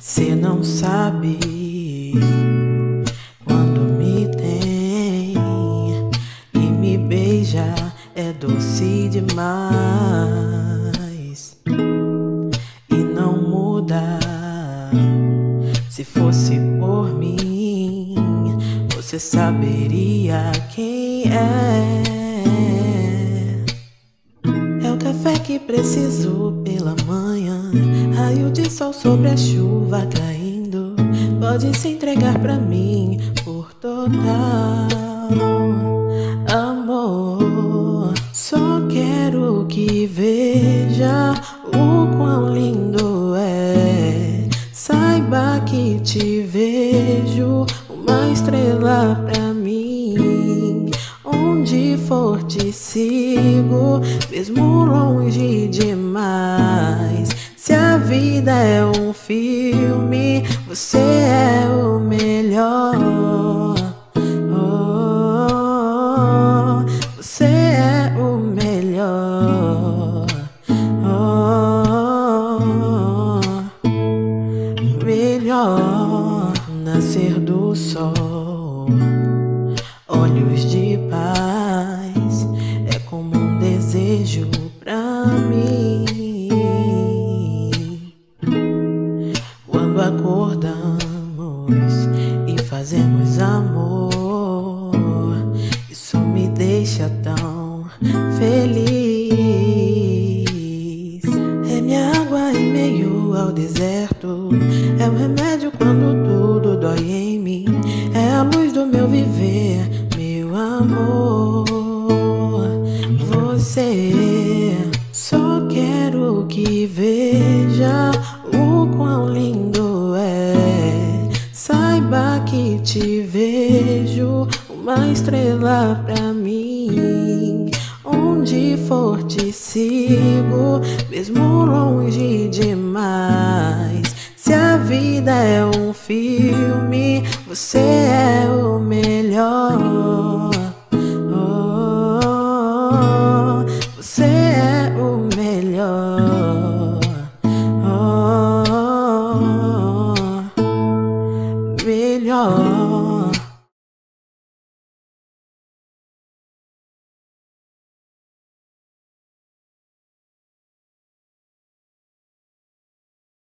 Cê não sabe quando me tem e me beija, é doce demais e não muda. Se fosse por mim, você saberia quem é. É o café que preciso pela manhã, raio de sol sobre a chuva caindo. Pode se entregar pra mim por total amor. Só quero que veja o quão lindo é. Saiba que te vejo uma estrela pra mim. Onde for te sigo, mesmo longe demais. Se a vida é um filme, você é o melhor. Oh, você é o melhor. Oh, melhor nascer do sol. Olhos de paz é como um desejo pra mim. Quando acordamos e fazemos amor, isso me deixa tão feliz. É minha água em meio ao deserto, é o remédio quando tudo dói em mim. É a luz do meu viver, meu amor. Você, só quero que veja o quão lindo é. Saiba que te vejo uma estrela pra mim. Onde for te sigo, mesmo longe demais. Se a vida é um filme, você é o melhor. Oh, você é o melhor. Oh, melhor.